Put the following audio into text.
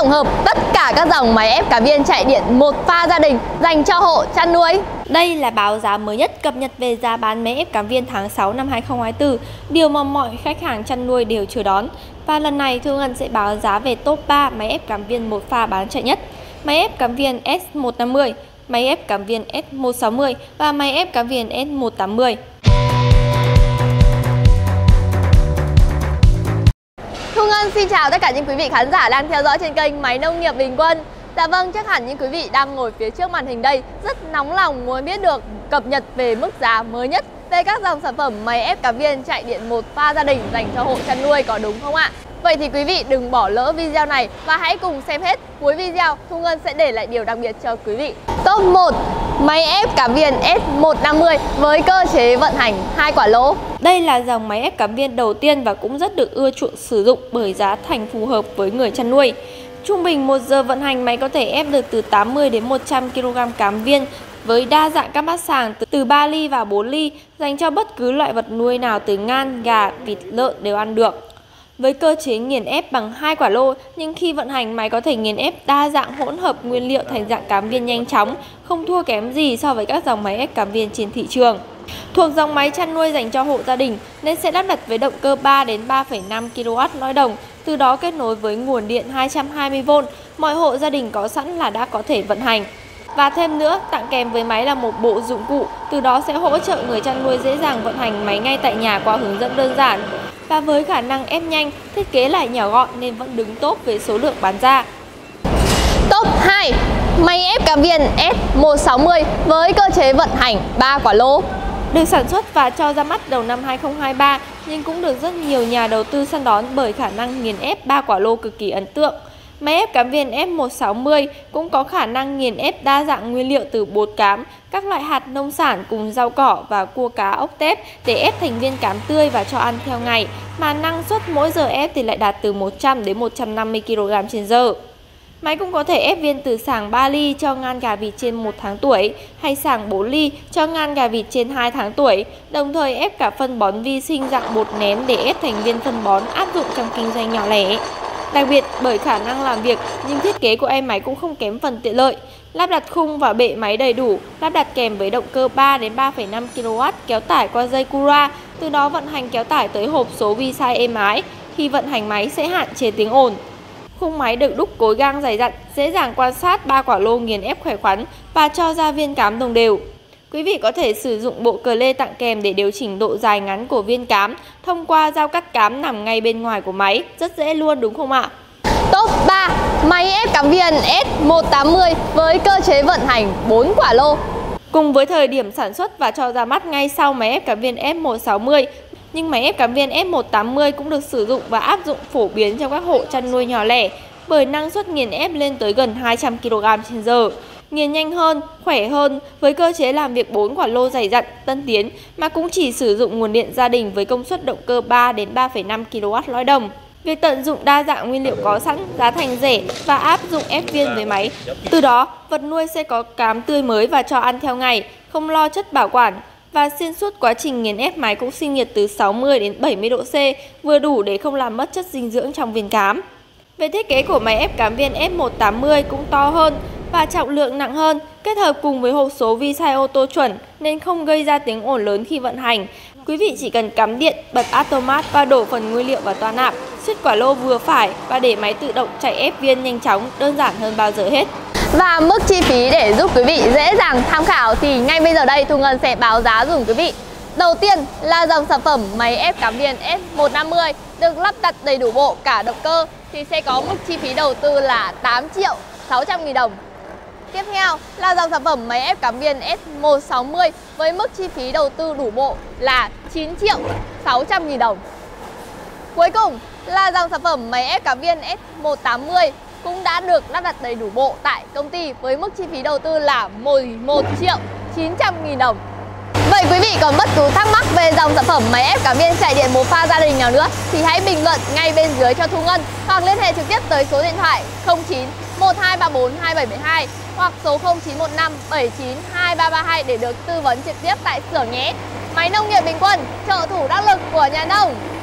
tổng hợp tất cả các dòng máy ép cá viên chạy điện một pha gia đình dành cho hộ chăn nuôi. Đây là báo giá mới nhất cập nhật về giá bán máy ép cá viên tháng 6 năm 2024, điều mà mọi khách hàng chăn nuôi đều chờ đón. Và lần này Thu Ngân sẽ báo giá về top 3 máy ép cá viên một pha bán chạy nhất. Máy ép cá viên S150, máy ép cá viên S160 và máy ép cá viên S180. Thu Ngân xin chào tất cả những quý vị khán giả đang theo dõi trên kênh Máy Nông nghiệp Bình Quân. Dạ vâng, chắc hẳn những quý vị đang ngồi phía trước màn hình đây rất nóng lòng muốn biết được cập nhật về mức giá mới nhất về các dòng sản phẩm máy ép cá viên chạy điện một pha gia đình dành cho hộ chăn nuôi, có đúng không ạ? Vậy thì quý vị đừng bỏ lỡ video này và hãy cùng xem hết. Cuối video, Thu Ngân sẽ để lại điều đặc biệt cho quý vị. Top 1. Máy ép cá viên S150 với cơ chế vận hành 2 quả lỗ. Đây là dòng máy ép cá viên đầu tiên và cũng rất được ưa chuộng sử dụng bởi giá thành phù hợp với người chăn nuôi. Trung bình 1 giờ vận hành, máy có thể ép được từ 80 đến 100 kg cám viên với đa dạng các bát sàng từ 3 ly và 4 ly, dành cho bất cứ loại vật nuôi nào từ ngan, gà, vịt, lợn đều ăn được. Với cơ chế nghiền ép bằng 2 quả lô, nhưng khi vận hành máy có thể nghiền ép đa dạng hỗn hợp nguyên liệu thành dạng cám viên nhanh chóng, không thua kém gì so với các dòng máy ép cám viên trên thị trường. Thuộc dòng máy chăn nuôi dành cho hộ gia đình nên sẽ lắp đặt với động cơ 3 đến 3,5 kW lõi đồng, từ đó kết nối với nguồn điện 220V, mọi hộ gia đình có sẵn là đã có thể vận hành. Và thêm nữa, tặng kèm với máy là một bộ dụng cụ, từ đó sẽ hỗ trợ người chăn nuôi dễ dàng vận hành máy ngay tại nhà qua hướng dẫn đơn giản. Và với khả năng ép nhanh, thiết kế lại nhỏ gọn nên vẫn đứng top về số lượng bán ra. Top 2. Máy ép cá viên S160 với cơ chế vận hành 3 quả lỗ. Được sản xuất và cho ra mắt đầu năm 2023 nhưng cũng được rất nhiều nhà đầu tư săn đón bởi khả năng nghiền ép 3 quả lô cực kỳ ấn tượng. Máy ép cá viên S160 cũng có khả năng nghiền ép đa dạng nguyên liệu từ bột cám, các loại hạt nông sản cùng rau cỏ và cua cá ốc tép để ép thành viên cám tươi và cho ăn theo ngày, mà năng suất mỗi giờ ép thì lại đạt từ 100 đến 150 kg/giờ. Máy cũng có thể ép viên từ sàng 3 ly cho ngan gà vịt trên 1 tháng tuổi hay sàng 4 ly cho ngan gà vịt trên 2 tháng tuổi, đồng thời ép cả phân bón vi sinh dạng bột nén để ép thành viên phân bón áp dụng trong kinh doanh nhỏ lẻ. Đặc biệt bởi khả năng làm việc nhưng thiết kế của em máy cũng không kém phần tiện lợi. Lắp đặt khung và bệ máy đầy đủ, lắp đặt kèm với động cơ 3 đến 3,5 kW kéo tải qua dây Cura, từ đó vận hành kéo tải tới hộp số vi sai êm ái. Khi vận hành máy sẽ hạn chế tiếng ồn. Khung máy được đúc cối gang dày dặn, dễ dàng quan sát 3 quả lô nghiền ép khỏe khoắn và cho ra viên cám đồng đều. Quý vị có thể sử dụng bộ cờ lê tặng kèm để điều chỉnh độ dài ngắn của viên cám thông qua dao cắt cám nằm ngay bên ngoài của máy, rất dễ luôn đúng không ạ? Top 3. Máy ép cá viên S180 với cơ chế vận hành 4 quả lô. Cùng với thời điểm sản xuất và cho ra mắt ngay sau máy ép cá viên S160, nhưng máy ép cá viên S180 cũng được sử dụng và áp dụng phổ biến trong các hộ chăn nuôi nhỏ lẻ bởi năng suất nghiền ép lên tới gần 200 kg/giờ. Nghiền nhanh hơn, khỏe hơn với cơ chế làm việc 4 quả lô dày dặn, tân tiến mà cũng chỉ sử dụng nguồn điện gia đình với công suất động cơ 3 đến 3,5 kW lõi đồng. Việc tận dụng đa dạng nguyên liệu có sẵn, giá thành rẻ và áp dụng ép viên với máy. Từ đó, vật nuôi sẽ có cám tươi mới và cho ăn theo ngày, không lo chất bảo quản. Và xuyên suốt quá trình nghiền ép, máy cũng sinh nhiệt từ 60 đến 70 độ C, vừa đủ để không làm mất chất dinh dưỡng trong viên cám. Về thiết kế của máy ép cám viên S180 cũng to hơn và trọng lượng nặng hơn, kết hợp cùng với hộp số vi sai ô tô chuẩn nên không gây ra tiếng ồn lớn khi vận hành. Quý vị chỉ cần cắm điện, bật automat và đổ phần nguyên liệu vào toa nạp, suýt quả lô vừa phải và để máy tự động chạy ép viên nhanh chóng, đơn giản hơn bao giờ hết. Và mức chi phí để giúp quý vị dễ dàng tham khảo thì ngay bây giờ đây Thu Ngân sẽ báo giá dùm quý vị. Đầu tiên là dòng sản phẩm máy ép cám viên S150 được lắp đặt đầy đủ bộ cả động cơ thì sẽ có mức chi phí đầu tư là 8.600.000 đồng. Tiếp theo là dòng sản phẩm máy ép cám viên S160 với mức chi phí đầu tư đủ bộ là 9.600.000 đồng. Cuối cùng là dòng sản phẩm máy ép cám viên S180 cũng đã được lắp đặt đầy đủ bộ tại công ty với mức chi phí đầu tư là 11.900.000 đồng. Vậy quý vị còn bất cứ thắc mắc về dòng sản phẩm máy ép cá viên chạy điện một pha gia đình nào nữa thì hãy bình luận ngay bên dưới cho Thu Ngân hoặc liên hệ trực tiếp tới số điện thoại 09 1234 2712 hoặc số 0915 79 2332 để được tư vấn trực tiếp tại xưởng nhé. Máy Nông nghiệp Bình Quân, trợ thủ đắc lực của nhà nông.